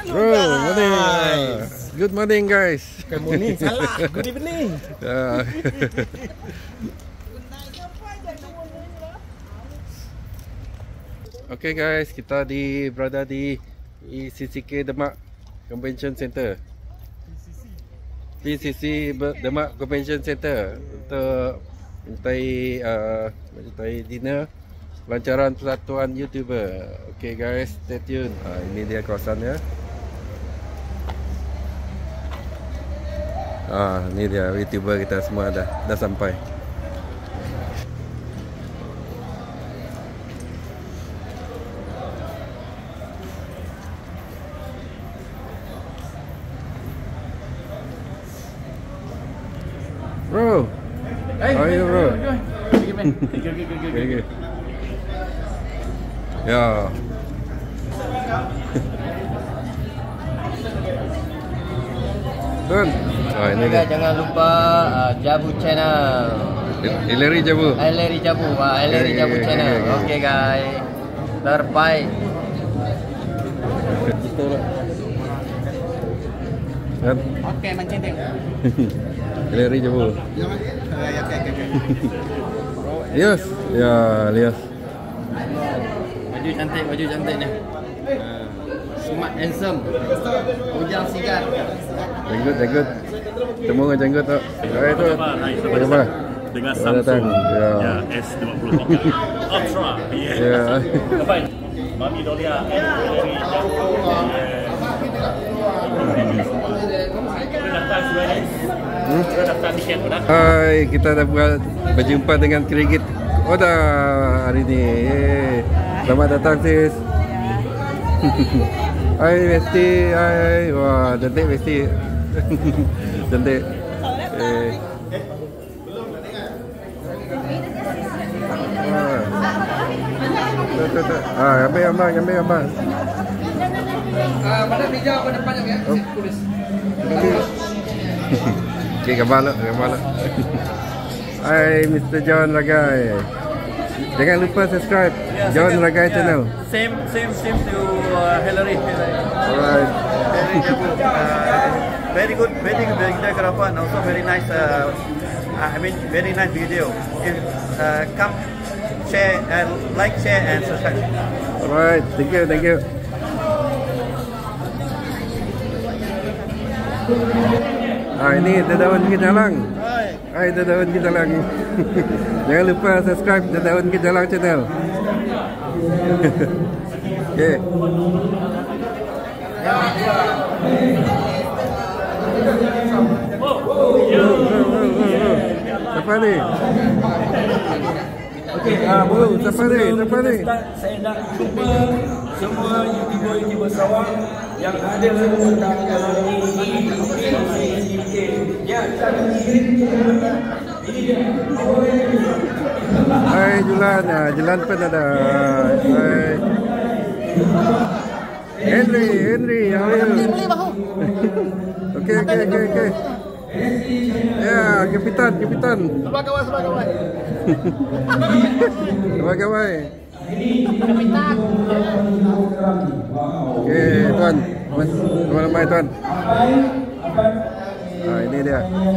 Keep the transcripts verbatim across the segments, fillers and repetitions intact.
Bro, morning. Good morning, guys. Good morning, salah. Good evening. Ya. Okay guys, kita di berada di E C C K Demak Convention Center. E C C Demak Convention Center untuk mencintai uh, mencintai dinner pelancaran persatuan YouTuber. Okay guys, stay tune. Uh, ini dia kawasannya. Ah, ini dia YouTuber kita semua dah dah sampai. Bro, hey, how are you, bro? Good, good, good, good, good, good. Ya. Tuan, oh, ini dia. Jangan lupa uh, Jabu Channel. Hillary Jabu. Hillary Jabu, uh, Hillary Okay, Jabu okay, Channel. okay, okay. Okay, guys. Terbaik. Kan? Okay, macam tu. Hillary Jabu. Lias, ya Lias. Baju cantik, baju cantik ni. Uh, smart handsome. Ujang sigat. Janggut, janggut. Temu dengan janggut tak? Hai tu. Bagaimana? Dengan Selamat Samsung ya. ya, S dua puluh Ultra. Yeah. Ya. Kapan? Mami Dolia dari jauh. Sudah daftar sudah ni? Hmm? Sudah daftar tiket sudah? Hai, kita dah buat berjumpa dengan Krigit Oda hari ni. Yeay. Selamat datang sis. Hai Besti, hai. Wah, cantik Besti. Cantik. Eh. Ah, ambil gambar, ambil gambar. Ah, pada meja pada depan ya. Oh. Tulis. Okay, gambar lah, gambar lah. Hai Mister John Ragai. Jangan lupa subscribe Yeah, John second, Ragai yeah. channel. Same, same, same to uh, Hillary. Alright. Very good, uh, very good, very good videographer and also very nice. Uh, I mean, very nice video. If, uh, come, share, and like, share, and subscribe. Alright, thank you, thank you. Ah, ini Dedaun Kejalang. Hai Dedaun Kejalang. Jangan lupa subscribe Dedaun Kejalang channel. Okay. Siapa ni? Okey, ah bro, siapa ni? Siapa ni? Saya nak jumpa semua YouTuber-YouTuber Sarawak yang ada tanggal ini di ya, Hai Julan, ah, Julan pun ada. Hai. Henry, Henry, how are you? Okay, okay, okay, okay. Ya, Kapitan, Kapitan. Sebelah kawan, sebelah kawan. Kawan-kawan. Kapitan. Okay, tuan. Ramai-ramai tuan. Ah, ini dia.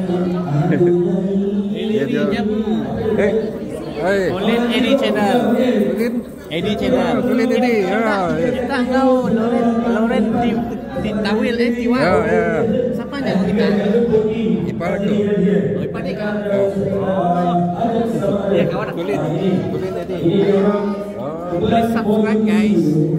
Dia dia. Eh. Hai. Colin Edi Channel. Colin Edi Channel. Colin Edi. Ya. Kita tahu Loren Loren di di Tawil eh Tiwa. Ya, ya. Siapa yang kita? Ipar aku. Oh, Ipar dia kan? Oh. Ya kawan. Colin. Colin Edi. Oh. Please subscribe guys.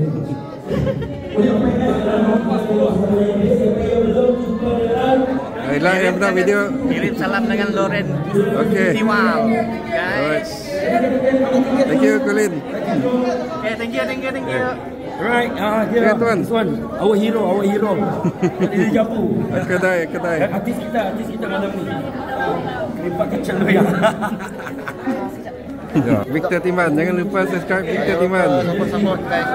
Baiklah, yang pertama video. Kirim salam dengan Loren. Okay. Tiwal. Alright. Guys. Thank you, Colin. Okay, thank you, thank you, thank you. right, ah here. Okay, tuan. Tuan, our hero, our hero. Ini Jabu. Kedai, kedai. Artis kita, artis kita malam ni. Kerimpak kacang tu ya. Ya, Victor Timan, jangan lupa subscribe Victor Timan. Support guys.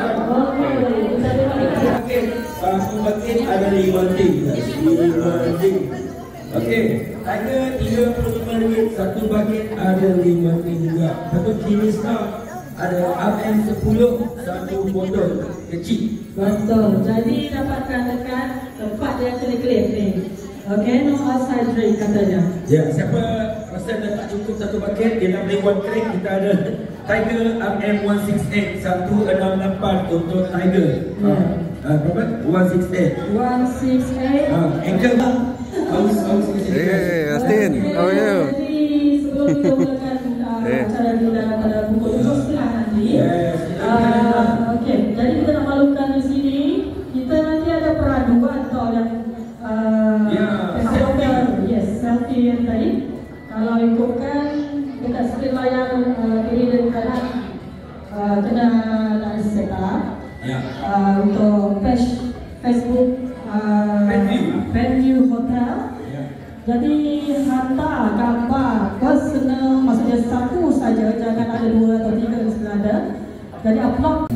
Satu batin ada lima ting. Lima ting. Okey, harga tiga puluh lima ringgit. Satu batin ada lima ting juga. Satu jenis tak ada R M sepuluh, satu botol kecil. Betul. Jadi dapatkan dekat tempat yang klip ni. Okay, no outside drink katanya. Ya, siapa rasa dah tak cukup satu paket, dia nak beli one crate, kita ada Tiger R M one six eight seratus enam puluh lapan untuk Tiger. Ya. Ah, berapa? one six eight. one six eight. Ah, anchor. Haus, haus ke sini. Hey, Astin, how are you? Jadi sebelum kita mulakan uh, Eh. acara kita pada pukul tujuh tiga puluh nanti. Yes. Uh, Okey, jadi kita nak maklumkan di sini, kita nanti ada peraduan tau yang uh, Ya, selfie. Yes, selfie yang tadi. Kalau ikutkan dekat skrin layar uh, kiri dan kanan uh, kena nak set up. Ya. Uh, untuk page Facebook uh, Fanview. Fanview Hotel. Ya. Jadi hantar gambar personal, maksudnya satu saja, jangan ada dua atau tiga yang senada. Jadi upload.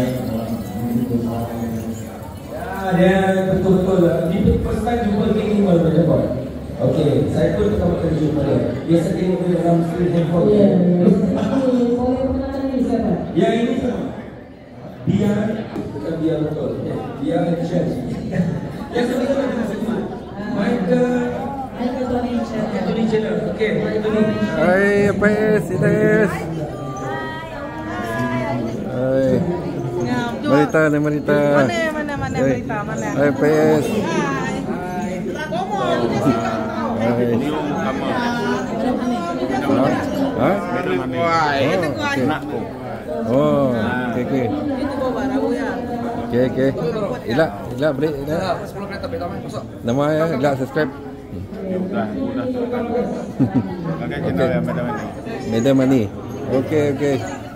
Ya, dia betul-betul. Ini first time jumpa King Iqbal pada Jepun. Okey, saya pun pertama kali jumpa dia. Biasa tengok dia dalam screen handphone. Ya, ya. Jadi boleh perkenalkan diri siapa? Yang ini sama. Dia bukan dia betul. Dia action. Yang sebelah mana masuk tu? Michael Michael Tony Channel. Tony Channel. Okey, Michael Tony. Hai, apa es? Ines. Hai. Marita, ni Marita. Mana mana mana Hai. berita mana? Hai, P S. Hai. Hai. Ha? Itu gua Nak. Oh, okey okey. itu gua baru ya. Okey okey. Ilak, ilak balik. Ilak. sepuluh kereta pertama masuk. Nama ya, ilak subscribe. Dah, dah. Pakai channel yang Madam Mani. Madam Mani. Okey okey.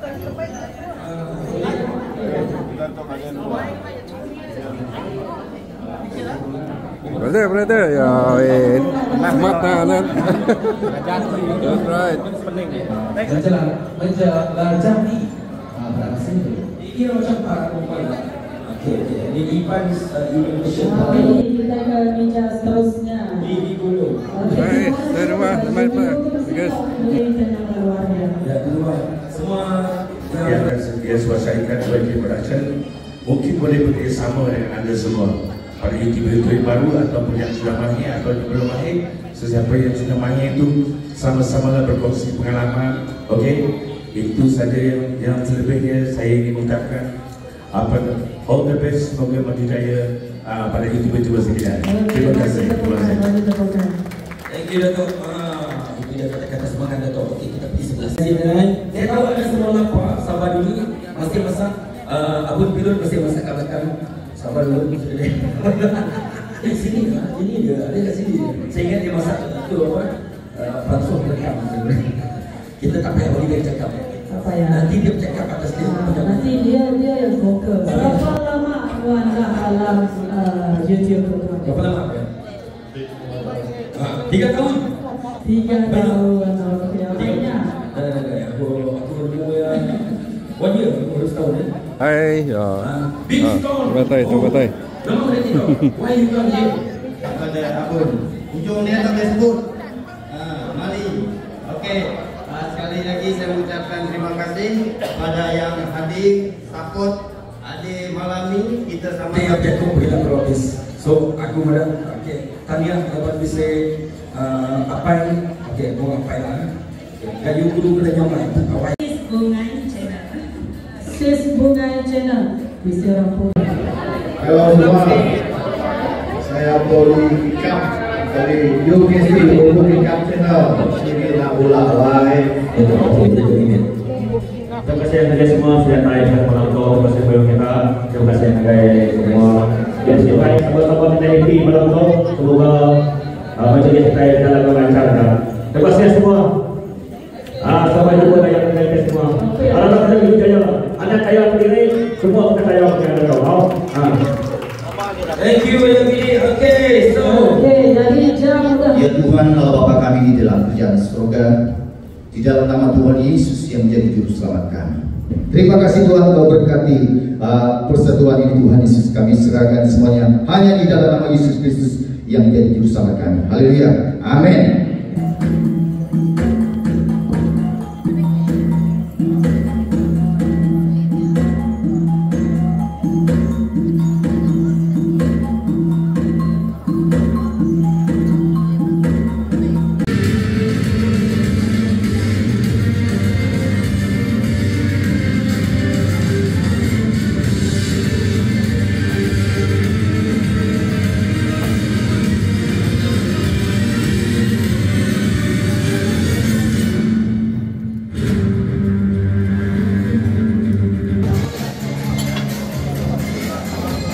Brother, brother. Ya, eh. Mata nan. That's right. Menjelang menjelang ni. Ah, berasa ni. Ini macam para perempuan. Okey, okey. Ini Ipan Indonesia. Jadi kita ke meja seterusnya. Ini dulu. Hai, dari rumah, teman apa? Bagus. Ya, dulu. Semua yang akan sedia selesaikan sebagai production mungkin boleh bekerjasama dengan anda semua pada YouTuber-YouTuber baru ataupun yang sudah mahir atau yang belum mahir. Sesiapa yang sudah mahir itu sama-samalah berkongsi pengalaman. Okey, itu saja yang, yang selebihnya saya ingin ucapkan apa all the best, semoga maju jaya uh, pada YouTuber-YouTuber sekalian. Terima kasih. Terima kasih. thank you Dato'. Ah, itu dia kata-kata semangat Dato'. Okey, kita pergi sebelah sini. Saya tahu ada semua lapar, sabar dulu. Masih masak uh, Abun Pilun masih masak kat belakang. Sabar dulu. Eh, sini lah, ini dia, ada kat sini. Saya ingat dia masak itu apa? Uh, Fransos rekam. Kita tak payah bagi dia cakap. Apa ya? Nanti dia bercakap atas dia. Nanti dia dia yang vokal. Berapa lama Wan dah dalam uh, YouTube tu? Berapa lama? Ah, tiga tahun. Tiga tahun. Okey, Tiga. apa Dah, dah, dah. Aku aku dulu ya. One year, aku baru setahun ya. Hai, ya. Ah, terima kasih, terima kasih. Nama dia tengok. Why you come here? Pada Abun. Ujung dia tak boleh sebut. Ah, mari. Okey. Ah, sekali lagi saya mengucapkan terima kasih pada yang hadir, support adik malam ni kita sama. Dia objek aku bila protes. So aku malam okey. Tanya dapat bisa uh, apa yang okey, mau apa lah. Kayu guru kena nyamai awal. Bungai Channel. Sis Bungai Channel. Bisa rampung. Halo semua, saya Poli Ikam dari U K C Ubud Ikam Channel. Ini nak ulang live. Terima kasih kepada semua sudah naik dan menonton. Terima kasih kepada kita. Terima kasih kepada semua yang sudah sama-sama kita happy menonton. Semoga uh, majlis kita dalam melancarkan. Terima kasih semua. Ah, sampai jumpa lagi dengan kita semua. Alhamdulillah kita jaya. Anak saya sendiri semua kita jaya dengan kau. Ah. Thank you Yami. Okay, so Okey, jadi jam dah. Ya Tuhan Allah Bapa kami di dalam kerajaan surga, di dalam nama Tuhan Yesus yang menjadi juru selamat kami. Terima kasih Tuhan Kau berkati uh, persatuan ini Tuhan Yesus, kami serahkan semuanya hanya di dalam nama Yesus Kristus yang menjadi juru selamat kami. Haleluya. Amin.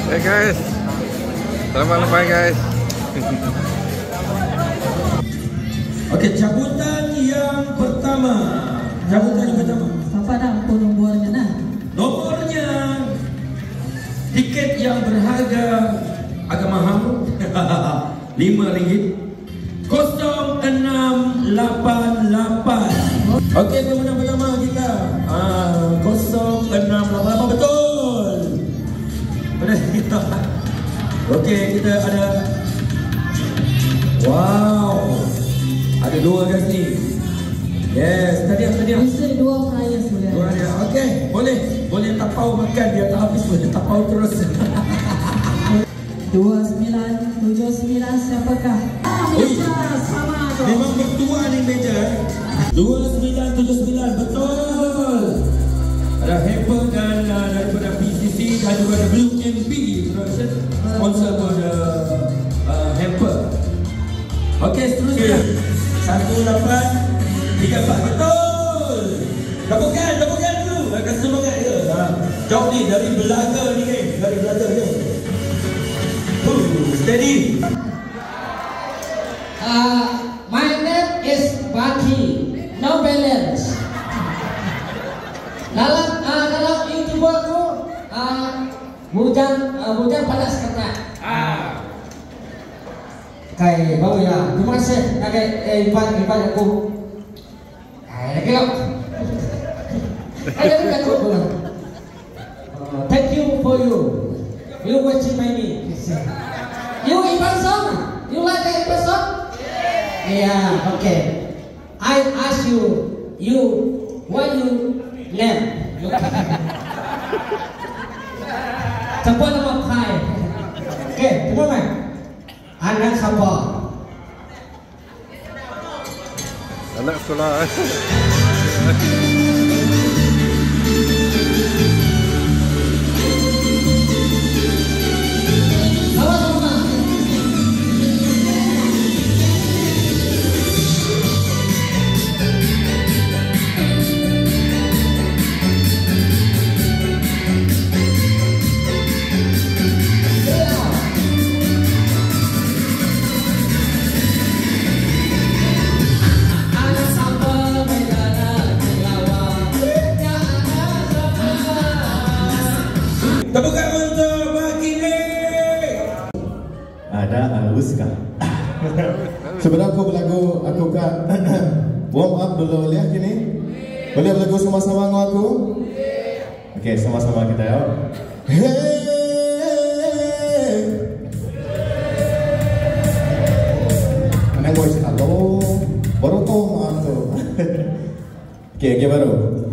Hey guys, selamat lebaran guys. Okey, cabutan yang pertama. Cabutan yang pertama. Apa dah apa nomornya nah? Nomornya tiket yang berharga agak mahal. lima ringgit. kosong enam lapan lapan. Okey, pemenang pertama kita. Ah, kosong enam lapan lapan betul. Okey, kita ada. Wow. Ada dua guys ni. Yes, tadi tadi. Bisa dua flyers boleh. Dua dia. Okey, boleh. Boleh tapau makan dia tak habis boleh tapau terus. Dua sembilan tujuh sembilan siapakah? Ui, memang bertua ni meja. Dua sembilan tujuh sembilan betul. Ada hamper dan uh, daripada P C C dan juga ada W M B production sponsor pada uh, hamper. Okey, seterusnya satu lapan tiga empat betul. Laporkan, laporkan dulu. Akan semangat dia. Ha. Jawab ni dari Belaga ni kan, dari Belaga dia. Uh, steady. Uh, my name is Baki. No balance. Dalam uh, dalam YouTuber aku uh, Bujan uh, Bujan panas kena. Ah. Kay baru ya. Terima kasih kay eh, invite invite aku. Ay, lagi lang. Ay, lagi ako po. Thank you for you. You watching my me. You in person? You like in person? Yeah, okay. I ask you, you, what you name? Siapa nama Kai? Okay, tunggu mai. Anak siapa? Anak sekolah. Tepukan untuk Baki ni. Ada halus kah? Sebenarnya aku berlagu aku kan warm up dulu lihat gini. Boleh berlagu sama-sama dengan aku? Okey, sama-sama kita ya. Anak voice halo. Baru tahu maaf tu. Okey, okey baru.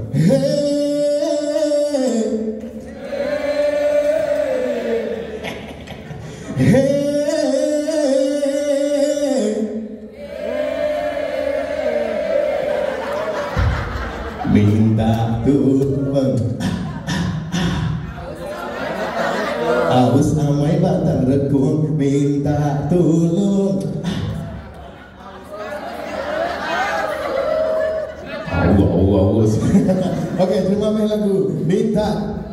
Minta tolong. Awas amai batang rekung. Minta tolong. Allah Allah Allah. Okey, terima kasih lagu Minta.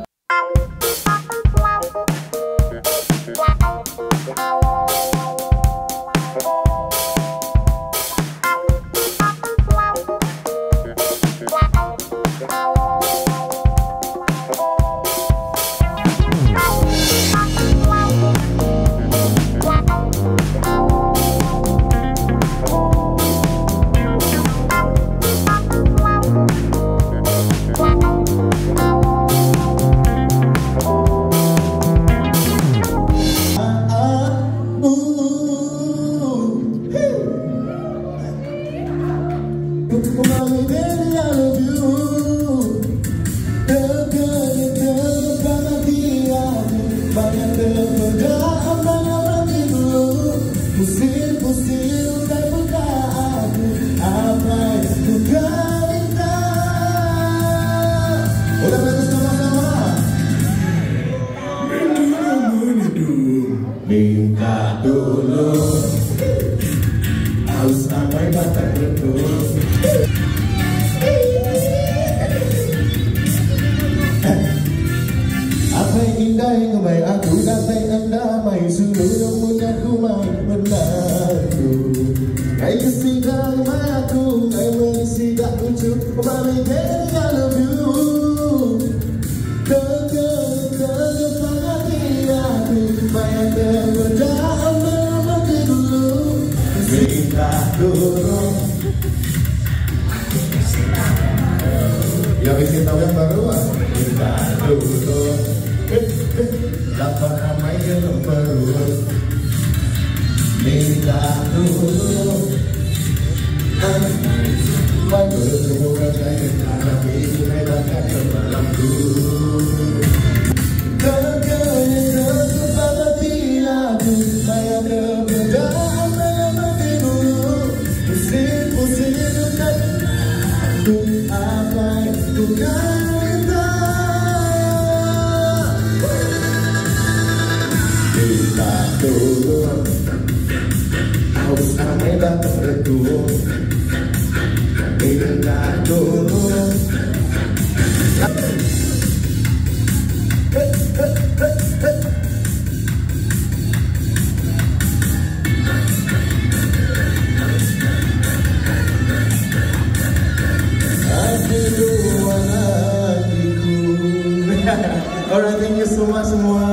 Minta tolong. Haus sampai batang rekung. Apa yang indah yang kembali aku datang sudah mengaku mengaku. Ayo sidang aku, ayo sidang lucu, mami baby I love you. Kau kau pagi aku, bayang kemudahan mati dulu. Minta dulu. Ya bikin tahu yang baru ah. Minta dulu. Dapat ramai yang baru. Minta dulu. Baru semoga saya akan dibedakan ke malamku. Kau-kau kepada tilaku, bayang kemudahan mati dulu. Pusing-pusing dekat aku, apa yang ku kata. Minta dulu. Kau sampai datang redup. Minta dulu. Alright, thank you so much semua.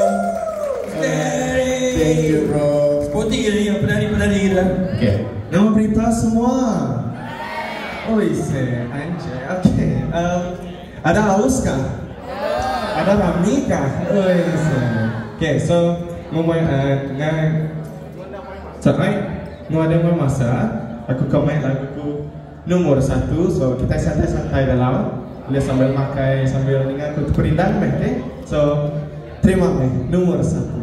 Thank you bro. Sporting gila ni, penari-penari gila. Okay. Nama berita semua. Oh isi, anjay. Okay. Um, ada Aus kah? Ada Rami kah? Oh isi. Okay, so ngomong uh, dengan sampai mau ada masa aku komen lagu nomor satu. So kita santai-santai dalam. Boleh sambil makai, sambil dengar aku perindang, okay? So, terima kasih. Nomor satu.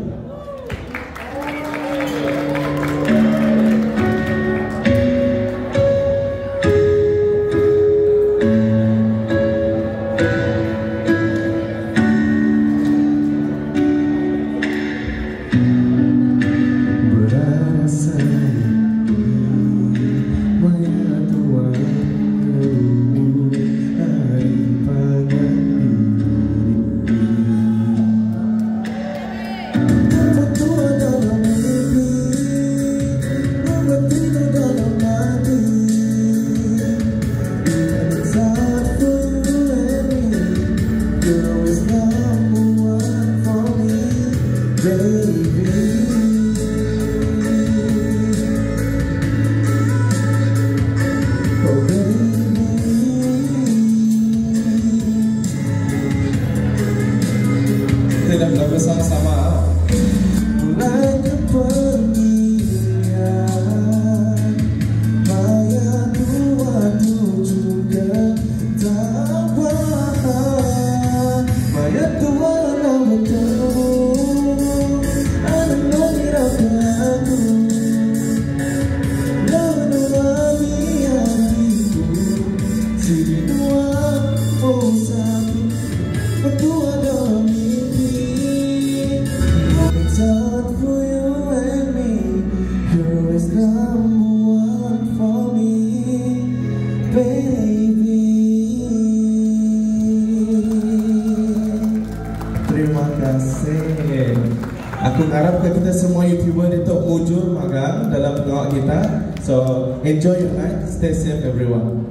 Aku harap kita semua YouTuber di top mujur magang dalam tengok kita. So enjoy your night, stay safe everyone.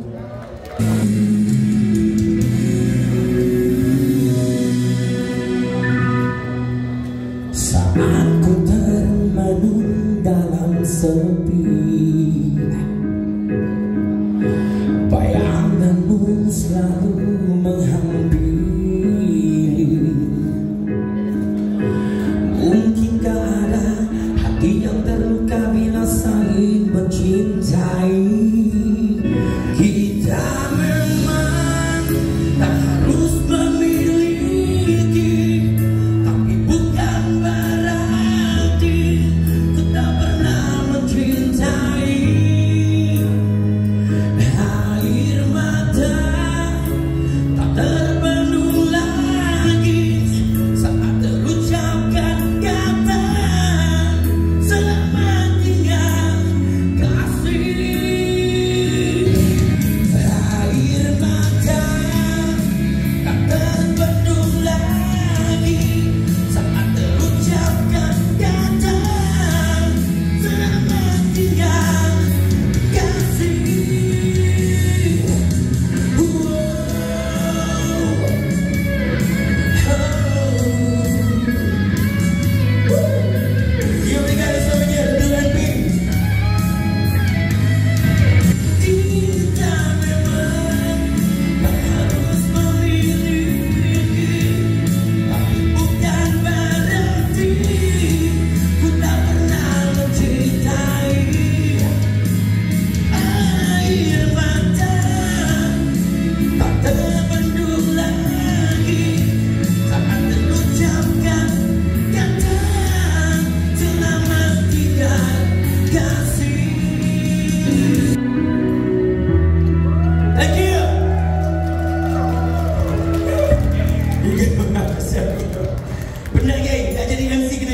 Saat ku termenung dalam sepi, bayanganmu selalu menghampiri. Mungkinkah ada hati yang terluka bila saling mencintai? Kita memang tak harus memiliki, tapi bukan berarti ku tak pernah mencintai. Air mata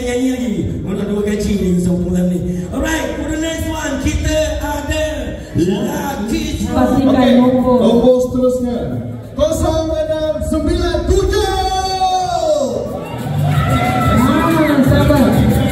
nyanyi lagi. Untuk dua gaji ni sebulan ni. Alright, for the next one kita ada Lucky Draw. Okey, nombor seterusnya kosong enam sembilan tujuh. Ah, sabar.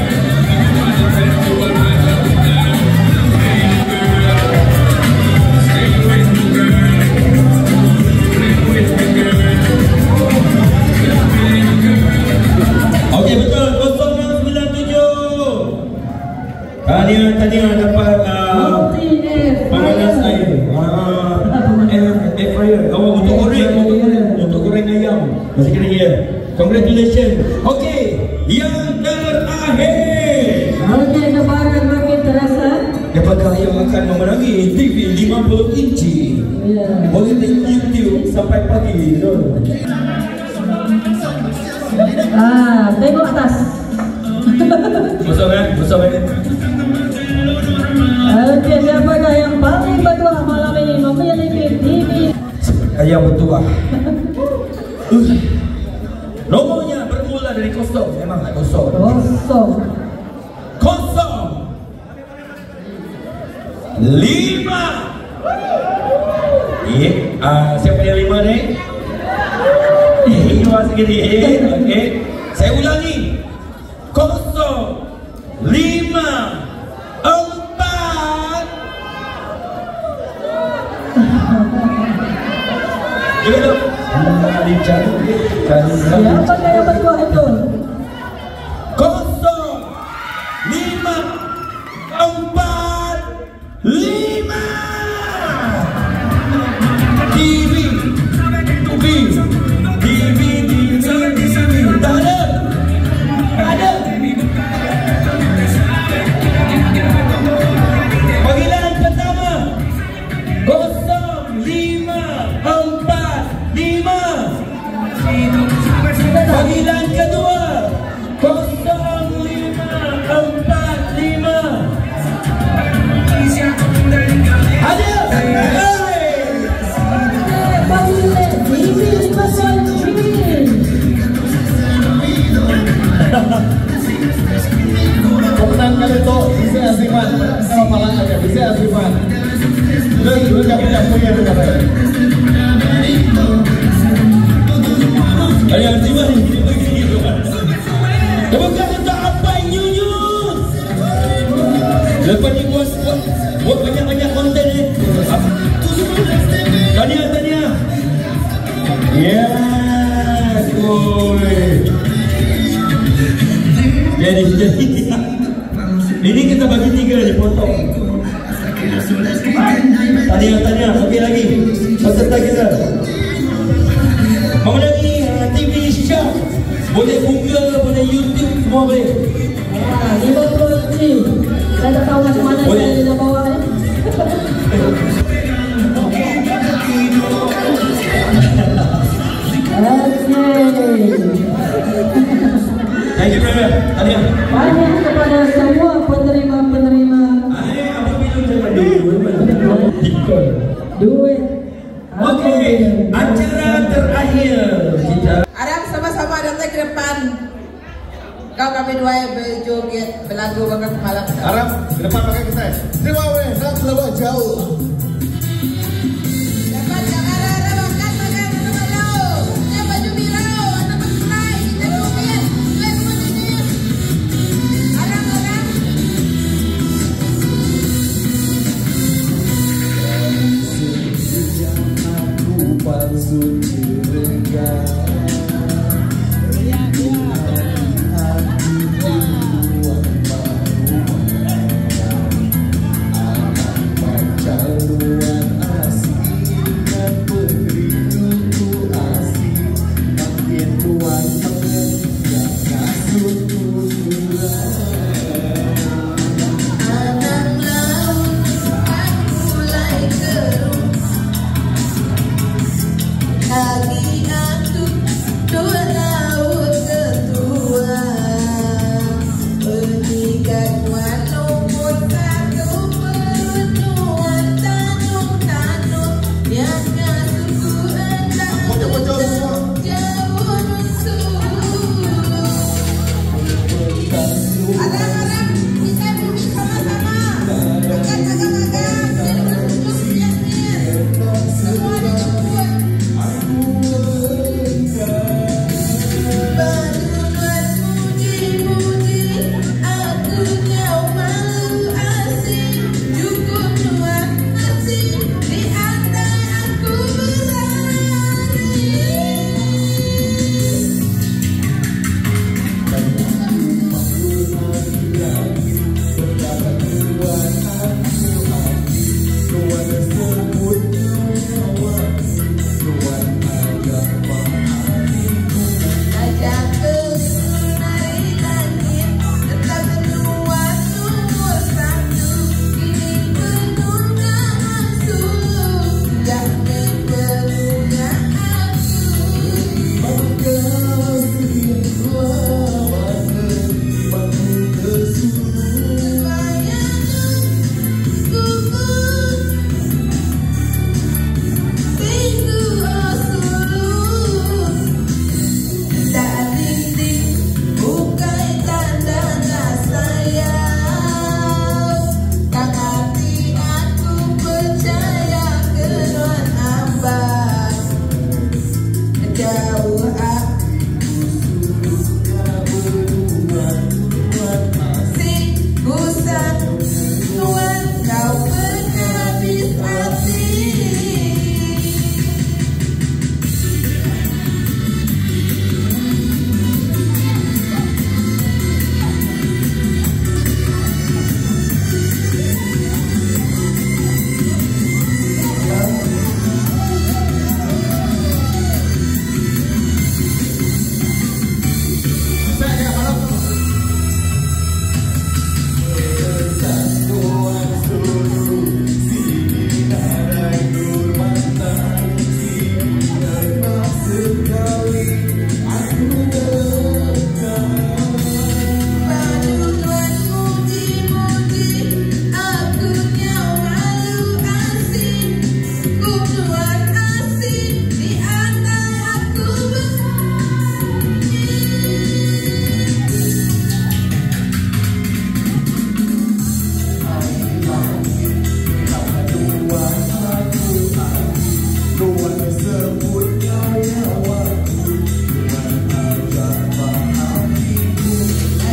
Okey, betul, kosong enam sembilan tujuh. Tahniah, tahniah dapat uh, pemanas air. Uh, air, air fryer. Oh, untuk goreng, untuk goreng, untuk goreng ayam. Masih kena ya. Congratulations. Okey, yang terakhir. Okey, lebaran makin terasa. Apakah yang akan memenangi T V lima puluh inci? Yeah. Boleh tengok YouTube sampai pagi. Ah, tengok atas. Besar kan? Besar kan? Okey, siapakah yang paling bertuah malam ini memiliki T V? Ayam bertuah. uh. Nomornya bermula dari kosong. Memang tak kosong. Kosong. Kosong. Lima. Eh, uh, siapa yang lima ni? Eh, lima segini. Eh, okey. Saya ulangi. Kosong. Lima. Empat. Juga tu. Lincah. Siapa yang bertuah itu? Kosong. Lima. Empat. Lima. T V. T V. T V. T V. Tak ada. Tak ada. Panggilan pertama. Kosong. Lima. Empat. Lima. Panggilan kedua. Kosong. Lima. Empat. Lima. Ada. Pemenang kali itu bisa Aziman. Sama malang aja bisa Aziman. Terus terus kami nak punya berapa? Ada Aziman ni. Bukan untuk apa nyunyus. Lepas ni buat buat, buat banyak-banyak konten ni. Tahniah, tahniah. Yes, boy. Jadi, jadi. Ini kita bagi tiga je potong. Tahniah, tahniah. Okey lagi. Peserta kita. Memenangi uh, T V Shark. Boleh Google, boleh YouTube, semua boleh. Ah, lima puluh inci. Saya tak tahu macam mana boleh. Saya nak bawa ni. Thank you, brother. Tahniah. Tahniah kepada semua penerima-penerima. Ay, apa bilang jangan duit? Bitcoin. Duit. Okey, acara terakhir kita. Aram sama-sama datang ke depan. Kau kami dua yang berjoget berlagu bakat malam. Aram ke depan pakai kita. Terima kasih. Nak lebih jauh. Hati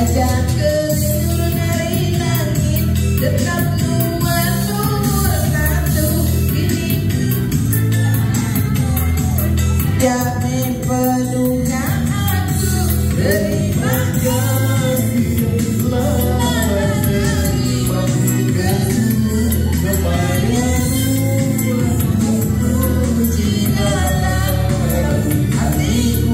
Wajah kerindu dari langit tetap luar nomor satu ini. Damai penuhnya aku terima kasih selamat terima kasih kepadamu puji dalam hatiku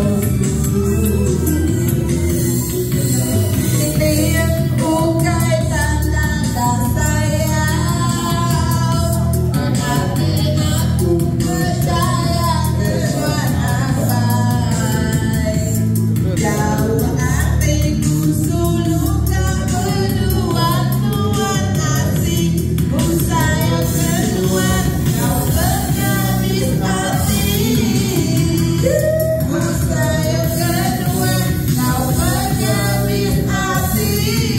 ini yang bukai tanda sayang mengakhiri aku percaya Tuhan abai jauh hatiku suluka berdua Tuhan asik ku sayang kedua kau bergadis hati ku sayang kedua kau bergadis hati.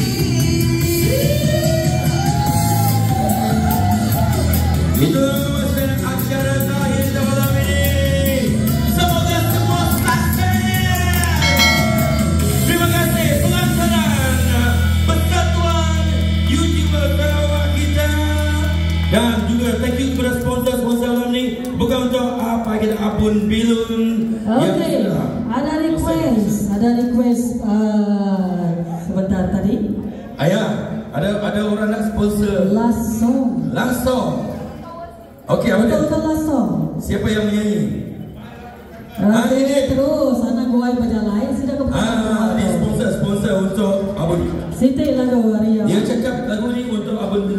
Itu acara terakhir kita malam ini. Semoga semua sukses. Terima kasih pengantaran Persatuan YouTuber Sarawak kita. Dan juga thank you kepada sponsor-sponsor malam ini. Bukan untuk apa kita Abun Bilun. Okey, ada request, ada request uh, sebentar tadi. Ayah, ada ada orang nak sponsor Last song. last song. Okey, apa dia? Betul-betul last song. Siapa yang menyanyi? Ah, ini terus anak gua baca lain sudah kebetulan. Ah, ini sponsor sponsor untuk Abun. Siti lagu Ria. Dia cakap lagu ni untuk Abun